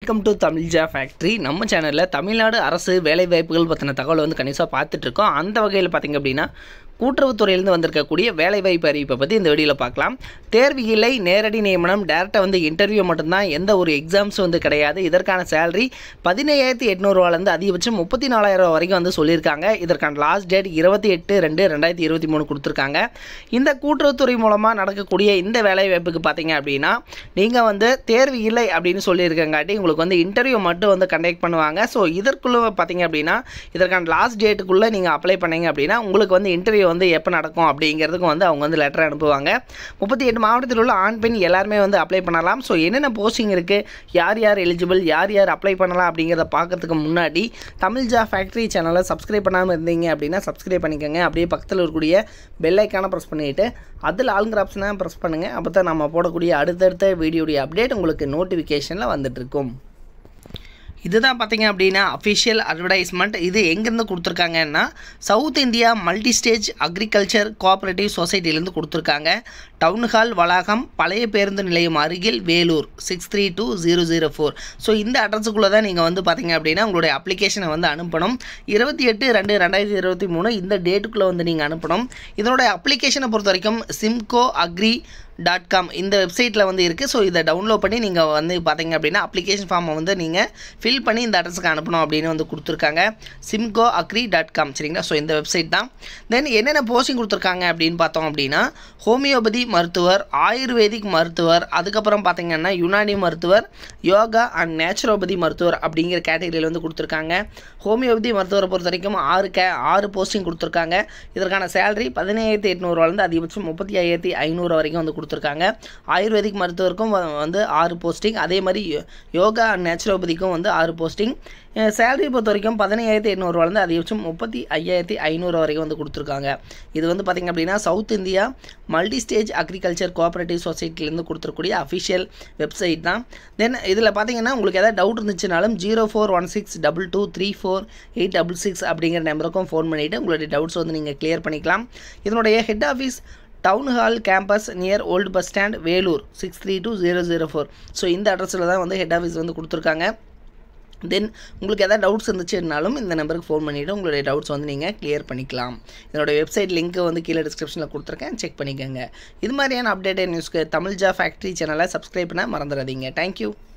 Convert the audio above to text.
Welcome to Tamil factory. நம்ம சேனலில் தமிழ்நாடு அரசு வேலைவாய்ப்புகள் பற்றின தகவலை வந்து கணிசாக பார்த்துட்ருக்கோம். அந்த வகையில் பார்த்திங்க அப்படின்னா கூட்டுறவுத்துறையிலேருந்து வந்திருக்கக்கூடிய வேலைவாய்ப்பு அறிவிப்பை பற்றி இந்த வீடியோவில் பார்க்கலாம். தேர்வு இல்லை, நேரடி நியமனம், டேரெக்டாக வந்து இன்டர்வியூ மட்டும்தான், எந்த ஒரு எக்ஸாம்ஸ் வந்து கிடையாது. இதற்கான சேலரி 17,800 அதிகபட்சம் 34,000 வரைக்கும் வந்து சொல்லியிருக்காங்க. இதற்கான லாஸ்ட் டேட் 28/2/2023 கொடுத்துருக்காங்க. இந்த கூட்டுறவுத்துறை மூலமாக நடக்கக்கூடிய இந்த வேலைவாய்ப்புக்கு பார்த்தீங்க அப்படின்னா நீங்கள் வந்து தேர்வு இல்லை அப்படின்னு சொல்லியிருக்கங்காட்டி உங்களுக்கு வந்து இன்டர்வியூ மட்டும் வந்து கண்டக்ட் பண்ணுவாங்க. ஸோ இதற்குள்ளே பார்த்தீங்க அப்படின்னா இதற்கான லாஸ்ட் டேட்டுக்குள்ளே நீங்கள் அப்ளை பண்ணீங்க அப்படின்னா உங்களுக்கு வந்து இன்டர்வியூ வந்து எப்போ நடக்கும் அப்படிங்கிறதுக்கு வந்து அவங்க வந்து லெட்டர் அனுப்புவாங்க. 38 மாவட்டத்தில் உள்ள ஆண் பெண் எல்லாருமே வந்து அப்ளை பண்ணலாம். ஸோ என்னென்ன போஸ்டிங் இருக்குது, யார் யார் எலிஜிபிள், யார் யார் அப்ளை பண்ணலாம் அப்படிங்கிறத பார்க்கறதுக்கு முன்னாடி தமிழ் ஃபேக்ட்ரி சேனலை சப்ஸ்கிரைப் பண்ணாமல் இருந்தீங்க அப்படின்னா சப்ஸ்கிரைப் பண்ணிக்கோங்க. அப்படியே பக்கத்தில் இருக்கக்கூடிய பெல் ஐக்கானை ப்ரெஸ் பண்ணிவிட்டு அதில் ஆளுங்கிற ஆப்ஷனை ப்ரெஸ் பண்ணுங்கள். அப்போ தான் நம்ம போடக்கூடிய அடுத்தடுத்த வீடியோடைய அப்டேட் உங்களுக்கு நோட்டிஃபிகேஷனில் வந்துட்டுருக்கும். இதுதான் பார்த்தீங்க அப்படின்னா அஃபிஷியல் அட்வர்டைஸ்மெண்ட். இது எங்கேருந்து கொடுத்துருக்காங்கன்னா south India multi stage agriculture cooperative சொசைட்டிலேருந்து கொடுத்துருக்காங்க. டவுன் ஹால் வளாகம், பழைய பேருந்து நிலையம் அருகில், வேலூர் 632004. ஸோ இந்த அட்ரஸுக்குள்ளே தான் நீங்கள் வந்து பார்த்தீங்க அப்படின்னா உங்களுடைய அப்ளிகேஷனை வந்து அனுப்பணும். 28/2/2023 இந்த டேட்டுக்குள்ளே வந்து நீங்கள் அனுப்பணும். இதனுடைய அப்ளிகேஷனை பொறுத்த வரைக்கும் simcoagri.com இந்த வெப்சைட்டில் வந்து இருக்குது. ஸோ இதை டவுன்லோட் பண்ணி நீங்கள் வந்து பார்த்தீங்க அப்படின்னா அப்ளிகேஷன் ஃபார்மை வந்து நீங்கள் ஃபில் பண்ணி இந்த அட்ரஸுக்கு அனுப்பணும் அப்படின்னு வந்து கொடுத்துருக்காங்க. simcoagri.com சரிங்களா. ஸோ இந்த வெப்சைட் தான். தென் என்னென்ன போஸ்டிங் கொடுத்துருக்காங்க அப்படின்னு பார்த்தோம் அப்படின்னா ஹோமியோபதி மருத்துவர், ஆயுர்வேதிக் மருத்துவர், அதுக்கப்புறம் பார்த்தீங்கன்னா யுனானி மருத்துவர், யோகா அண்ட் நேச்சுரோபதி மருத்துவர் அப்படிங்கிற கேட்டகரியில் வந்து கொடுத்துருக்காங்க. ஹோமியோபதி மருத்துவரை பொறுத்த வரைக்கும் 6 போஸ்டிங் கொடுத்துருக்காங்க. இதற்கான சேலரி 17,800 அதிகபட்சம் 35,500 வரைக்கும் வந்து கொடுத்துருக்காங்க. ஆயுர்வேதிக் மருத்துவருக்கும் வந்து 6 போஸ்டிங், அதே மாதிரி யோகா அண்ட் நேச்சுரோபதிக்கும் வந்து 6 போஸ்டிங். சேலரி பொறுத்த வரைக்கும் 17,800 அதிகபட்சம் 35,500 வரைக்கும் வந்து கொடுத்துருக்காங்க. இது வந்து பார்த்திங்க அப்படின்னா south India multi stage agriculture cooperative சொசைட்டிலேருந்து கொடுத்துருக்கூடிய அஃபிஷியல் வெப்சைட் தான். தென் இதில் பார்த்தீங்கன்னா உங்களுக்கு எதாவது டவுட் இருந்துச்சுனாலும் 0416223486 அப்படிங்கிற நம்பருக்கும் ஃபோன் பண்ணிவிட்டு உங்களுடைய டவுட்ஸ் வந்து நீங்கள் கிளியர் பண்ணிக்கலாம். இதனுடைய head office town hall campus near old bus stand, Vellore 632004. So இந்த அட்ரஸில் தான் வந்து ஹெட் ஆஃபீஸ் வந்து கொடுத்துருக்காங்க. தென் உங்களுக்கு எதாவது டவுட்ஸ் இருந்துச்சுனாலும் இந்த நம்பருக்கு ஃபோன் பண்ணிவிட்டு உங்களுடைய டவுட்ஸ் வந்து நீங்கள் கிளியர் பண்ணிக்கலாம். இதோட வெப்சைட் லிங்க்கு வந்து கீழே டிஸ்கிரிப்ஷனில் கொடுத்துருக்கேன், செக் பண்ணிக்கோங்க. இது மாதிரியான அப்டேட்டட் நியூஸ்க்கு தமிழ் ஃபேக்ட்ரி சேனலை சப்ஸ்கிரைப் பண்ண மறந்துடாதீங்க. தேங்க்யூ.